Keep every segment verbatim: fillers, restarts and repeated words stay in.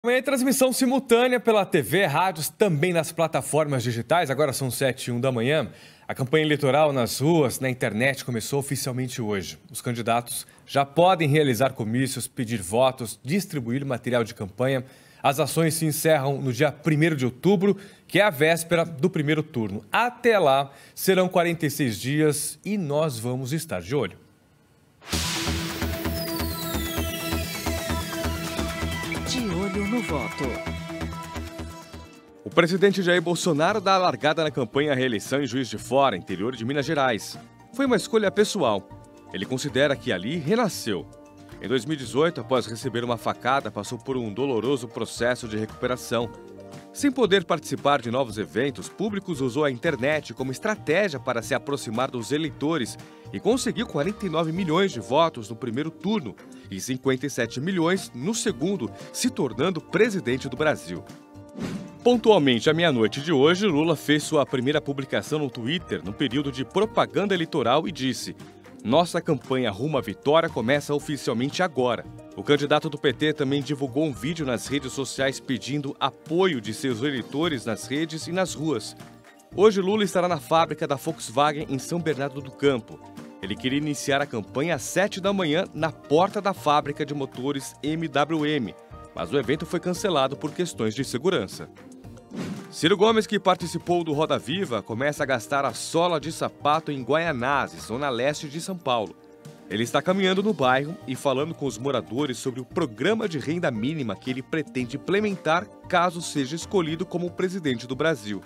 Amanhã é transmissão simultânea pela T V, rádios, também nas plataformas digitais. Agora são sete e um da manhã. A campanha eleitoral nas ruas, na internet, começou oficialmente hoje. Os candidatos já podem realizar comícios, pedir votos, distribuir material de campanha. As ações se encerram no dia primeiro de outubro, que é a véspera do primeiro turno. Até lá, serão quarenta e seis dias e nós vamos estar de olho. De olho no voto. O presidente Jair Bolsonaro dá a largada na campanha à reeleição em Juiz de Fora, interior de Minas Gerais. Foi uma escolha pessoal. Ele considera que ali renasceu. Em dois mil e dezoito, após receber uma facada, passou por um doloroso processo de recuperação. Sem poder participar de novos eventos públicos, usou a internet como estratégia para se aproximar dos eleitores e conseguiu quarenta e nove milhões de votos no primeiro turno e cinquenta e sete milhões no segundo, se tornando presidente do Brasil. Pontualmente à meia-noite de hoje, Lula fez sua primeira publicação no Twitter no período de propaganda eleitoral e disse: "Nossa campanha rumo à vitória começa oficialmente agora." O candidato do P T também divulgou um vídeo nas redes sociais pedindo apoio de seus eleitores nas redes e nas ruas. Hoje, Lula estará na fábrica da Volkswagen em São Bernardo do Campo. Ele queria iniciar a campanha às sete da manhã na porta da fábrica de motores M W M, mas o evento foi cancelado por questões de segurança. Ciro Gomes, que participou do Roda Viva, começa a gastar a sola de sapato em Guaianazes, zona leste de São Paulo. Ele está caminhando no bairro e falando com os moradores sobre o programa de renda mínima que ele pretende implementar caso seja escolhido como presidente do Brasil.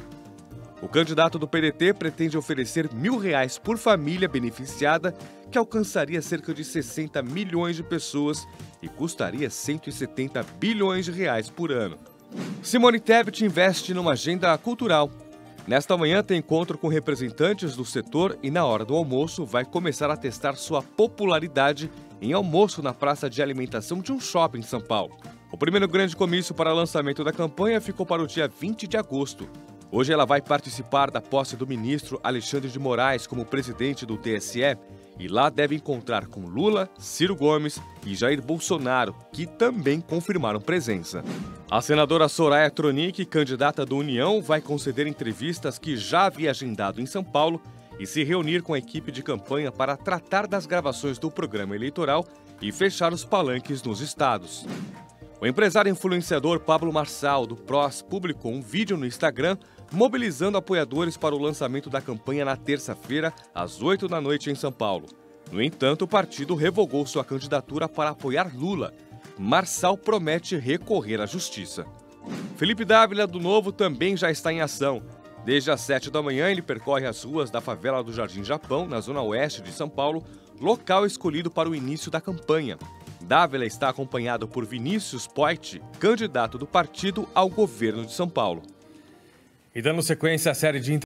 O candidato do P D T pretende oferecer mil reais por família beneficiada, que alcançaria cerca de sessenta milhões de pessoas e custaria cento e setenta bilhões de reais por ano. Simone Tebet investe numa agenda cultural. Nesta manhã tem encontro com representantes do setor e na hora do almoço vai começar a testar sua popularidade em almoço na praça de alimentação de um shopping em São Paulo. O primeiro grande comício para lançamento da campanha ficou para o dia vinte de agosto. Hoje ela vai participar da posse do ministro Alexandre de Moraes como presidente do T S E e lá deve encontrar com Lula, Ciro Gomes e Jair Bolsonaro, que também confirmaram presença. A senadora Soraya Tronic, candidata do União, vai conceder entrevistas que já havia agendado em São Paulo e se reunir com a equipe de campanha para tratar das gravações do programa eleitoral e fechar os palanques nos estados. O empresário influenciador Pablo Marçal, do P R O S, publicou um vídeo no Instagram mobilizando apoiadores para o lançamento da campanha na terça-feira, às oito da noite em São Paulo. No entanto, o partido revogou sua candidatura para apoiar Lula. Marçal promete recorrer à justiça. Felipe Dávila, do Novo, também já está em ação. Desde as sete da manhã, ele percorre as ruas da favela do Jardim Japão, na zona oeste de São Paulo, local escolhido para o início da campanha. Dávila está acompanhado por Vinícius Poit, candidato do partido ao governo de São Paulo. E dando sequência à série de